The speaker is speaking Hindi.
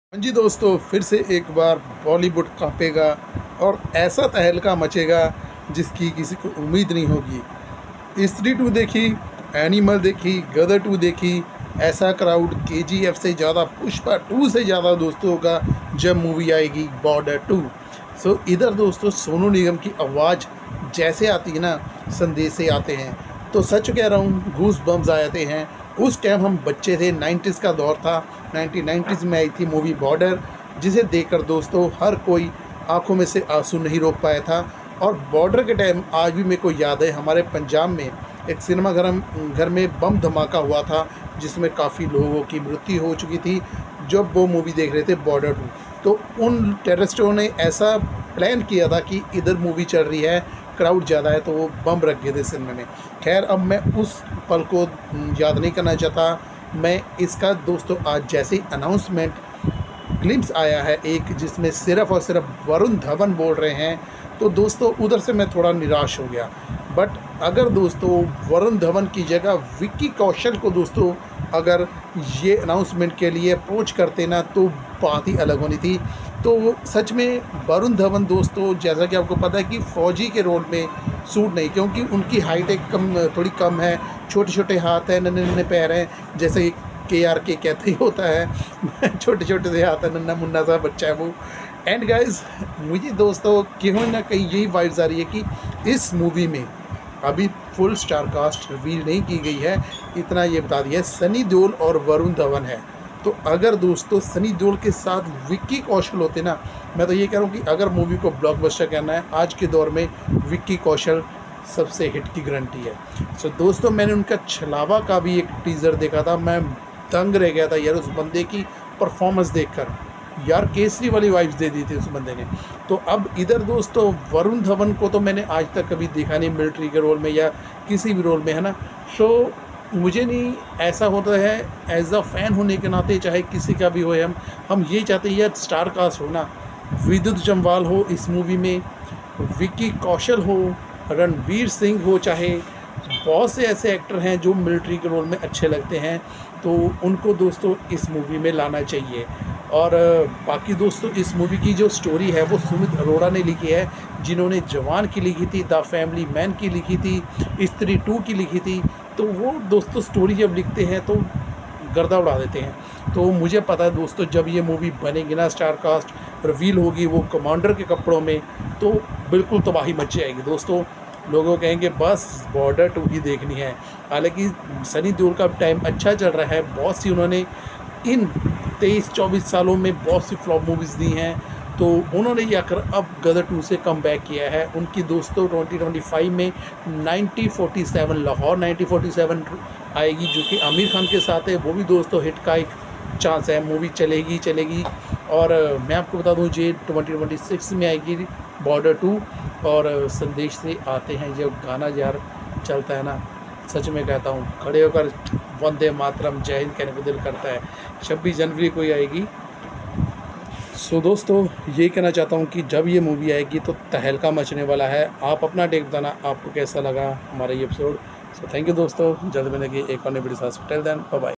हाँ जी दोस्तों, फिर से एक बार बॉलीवुड कांपेगा और ऐसा तहलका मचेगा जिसकी किसी को उम्मीद नहीं होगी। स्त्री 2 देखी, एनिमल देखी, गदर 2 देखी, ऐसा क्राउड केजीएफ से ज़्यादा, पुष्पा 2 से ज़्यादा दोस्तों होगा जब मूवी आएगी बॉर्डर 2। इधर दोस्तों सोनू निगम की आवाज़ जैसे आती है ना, संदेश से आते हैं, तो सच कह रहा हूँ गूस बम्स आ जाते हैं। उस टाइम हम बच्चे थे, 90s का दौर था, 1990s में आई थी मूवी बॉर्डर, जिसे देखकर दोस्तों हर कोई आंखों में से आंसू नहीं रोक पाया था। और बॉर्डर के टाइम आज भी मेरे को याद है, हमारे पंजाब में एक सिनेमा घर में बम धमाका हुआ था, जिसमें काफ़ी लोगों की मृत्यु हो चुकी थी जब वो मूवी देख रहे थे बॉर्डर 2। तो उन टेररिस्टों ने ऐसा प्लान किया था कि इधर मूवी चल रही है, क्राउड ज़्यादा है, तो वो बम रख गए थे सिनेमा में। खैर, अब मैं उस पल को याद नहीं करना चाहता। मैं इसका दोस्तों आज जैसे ही अनाउंसमेंट ग्लिम्स आया है एक, जिसमें सिर्फ़ और सिर्फ वरुण धवन बोल रहे हैं, तो दोस्तों उधर से मैं थोड़ा निराश हो गया। बट अगर दोस्तों वरुण धवन की जगह विक्की कौशल को दोस्तों अगर ये अनाउंसमेंट के लिए अप्रोच करते ना, तो बात ही अलग होनी थी। तो सच में वरुण धवन दोस्तों, जैसा कि आपको पता है कि फ़ौजी के रोल में सूट नहीं, क्योंकि उनकी हाइट एक थोड़ी कम है, छोटे छोटे हाथ हैं, नन्हे नन्हे पैर हैं, जैसे KRK कहते ही होता है छोटे छोटे से हाथ है, नन्हा मुन्ना सा बच्चा है वो। एंड गाइस, मुझे दोस्तों कहीं ना कहीं यही वाइब्स आ रही है कि इस मूवी में अभी फुल स्टार कास्ट रिवील नहीं की गई है। इतना ये बता दिया है सनी देओल और वरुण धवन है। तो अगर दोस्तों सनी देओल के साथ विक्की कौशल होते ना, मैं तो ये कह रहा हूँ कि अगर मूवी को ब्लॉकबस्टर करना है आज के दौर में, विक्की कौशल सबसे हिट की गारंटी है। दोस्तों, मैंने उनका छलावा का भी एक टीज़र देखा था, मैं दंग रह गया था यार उस बंदे की परफॉर्मेंस देखकर। यार केसरी वाली वाइब्स दे दी थी उस बंदे ने। तो अब इधर दोस्तों वरुण धवन को तो मैंने आज तक कभी देखा नहीं मिलिट्री के रोल में या किसी भी रोल में, है ना। सो मुझे नहीं ऐसा होता है, एज अ फ़ैन होने के नाते, चाहे किसी का भी हो, हम ये चाहते हैं यार स्टार कास्ट हो ना, विद्युत जम्वाल हो इस मूवी में, विक्की कौशल हो, रणवीर सिंह हो, चाहे बहुत से ऐसे एक्टर हैं जो मिलिट्री के रोल में अच्छे लगते हैं, तो उनको दोस्तों इस मूवी में लाना चाहिए। और बाकी दोस्तों इस मूवी की जो स्टोरी है वो सुमित अरोड़ा ने लिखी है, जिन्होंने जवान की लिखी थी, द फैमिली मैन की लिखी थी, स्त्री 2 की लिखी थी। तो वो दोस्तों स्टोरी जब लिखते हैं तो गर्दा उड़ा देते हैं। तो मुझे पता है दोस्तों, जब ये मूवी बनेगी ना, स्टार कास्ट रिवील होगी वो कमांडर के कपड़ों में, तो बिल्कुल तबाही मच जाएगी दोस्तों। लोगों कहेंगे बस बॉर्डर 2 ही देखनी है। हालांकि सनी देओल का टाइम अच्छा चल रहा है, बहुत सी उन्होंने इन 23-24 सालों में बहुत सी फ्लॉप मूवीज़ दी हैं, तो उन्होंने ये आकर अब गदर 2 से कम बैक किया है। उनकी दोस्तों 2025 में 1947 लाहौर 1947 आएगी, जो कि आमिर खान के साथ है। वो भी दोस्तों हिट का एक चांस है, मूवी चलेगी। और मैं आपको बता दूं, ये 2026 में आएगी बॉर्डर 2। और संदेश से आते हैं, जब गाना यार चलता है ना, सच में कहता हूँ खड़े होकर वंदे मातरम जय हिंद कहने को दिल करता है। 26 जनवरी को ही आएगी। दोस्तों ये कहना चाहता हूँ कि जब ये मूवी आएगी तो तहलका मचने वाला है। आप अपना टेक बताना, आपको कैसा लगा हमारा ये एपिसोड। थैंक यू दोस्तों, जल्द मिलेंगे एक और नई वीडियो के साथ। Till then bye bye.